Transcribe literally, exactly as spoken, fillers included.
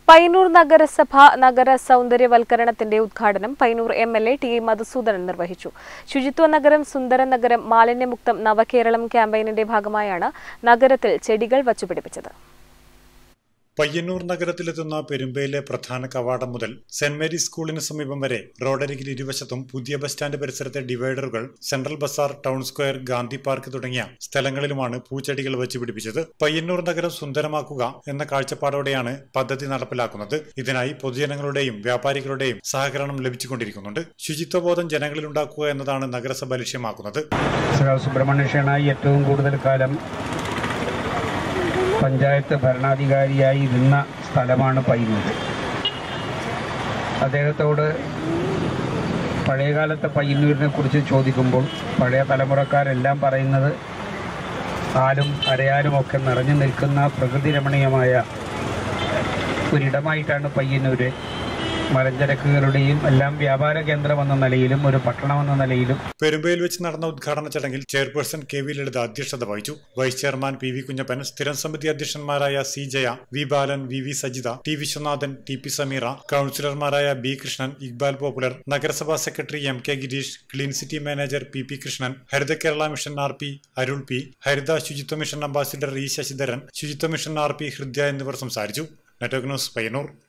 പയ്യന്നൂർ നഗരസഭ നഗര സൗന്ദര്യവൽക്കരണത്തിന്റെ ഉദ്ഘാടനം Payyanur M L A T Madhusoodanan നിർവഹിച്ചു. ശുചിത്വ നഗരം സുന്ദര നഗരം മാലിന്യമുക്തം നവകേരളം ക്യാമ്പയിനിന്റെ ഭാഗമായാണ് നഗരത്തിൽ ചെടികൾ വച്ചുപിടിപ്പിച്ചത്. പയ്യന്നൂർ നഗരത്തിലെത്തുന്ന പെരുമ്പയിലെ പ്രധാന കവാടം മുതൽ സെന്റ് മേരീസ് സ്കൂളിന് സമീപം വരെ റോഡരികിൽ ഇരുവശത്തും പുതിയ ബസ് സ്റ്റാൻഡ് പരിസരത്തെ ഡിവൈഡറുകൾ, Central Bazaar, Town Square, Gandhi Park തുടങ്ങിയ സ്ഥലങ്ങളിലുമാണ് പൂച്ചെടികൾ വച്ചുപിടിപ്പിച്ചത്. പയ്യന്നൂർ നഗരം സുന്ദരമാക്കുക എന്ന കാഴ്ചപ്പാടോടെയാണ് പദ്ധതി നടപ്പിലാക്കുന്നത്. ഇതിനായി പൊതുജനങ്ങളുടെയും വ്യാപാരികളുടെയും സഹകരണം ലഭിച്ചുകൊണ്ടിരിക്കുന്നുണ്ട്. ശുചിത്വബോധം ജനങ്ങളിൽ ഉണ്ടാക്കുക എന്നതാണ് നഗരസഭ ലക്ഷ്യമാക്കുന്നത്. സുബ്രഹ്മണ്യനായി ഏറ്റവും കൂടുതൽ കാലം പഞ്ചായത്ത് ഭരണാധികാരിയായി നിന്ന സ്ഥലമാണ് പയ്യന്നൂർ. അദ്ദേഹത്തോട് പഴയകാലത്തെ പയ്യന്നൂരിനെ കുറിച്ച് ചോദിക്കുമ്പോൾ പഴയ തലമുറക്കാരെല്ലാം പറയുന്നത് ആലും അരയാലും ഒക്കെ നിറഞ്ഞു നിൽക്കുന്ന പ്രകൃതി രമണീയമായ ഒരിടമായിട്ടാണ് പയ്യന്നൂർ. മലഞ്ചരക്കുകളുടെയും എല്ലാം വ്യാപാര കേന്ദ്രം എന്ന നിലയിലും ഒരു പട്ടണമെന്ന നിലയിലും. പെരുമ്പയിൽ വെച്ച് നടന്ന ഉദ്ഘാടന ചടങ്ങിൽ ചെയർപേഴ്സൺ കെ വി ലളിത അധ്യക്ഷത വഹിച്ചു. Vice chairman P V Kunhappan, സ്ഥിരം സമിതി അധ്യക്ഷന്മാരായ C Jaya, V Balan, V V Sajitha, T Viswanathan, T P Sameera, കൌൺസിലർമാരായ ബി കൃഷ്ണൻ, ഇക്ബാൽ പോപ്പുലർ, നഗരസഭാ secretary M K Gireesh, clean city manager P P Krishnan, Haritha Kerala mission R P Arul P, Haritha Suchitwa mission ambassador E Sasidharan, ശുചിത്വ mission R P Hridaya എന്നിവർ സംസാരിച്ചു. Network news Payyanur.